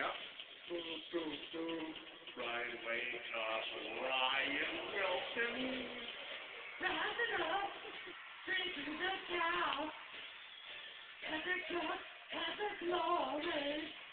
Yep. Boom, boom, boom. Right away, top Ryan Wilson. Rise it up, drinking the cow, epic glory.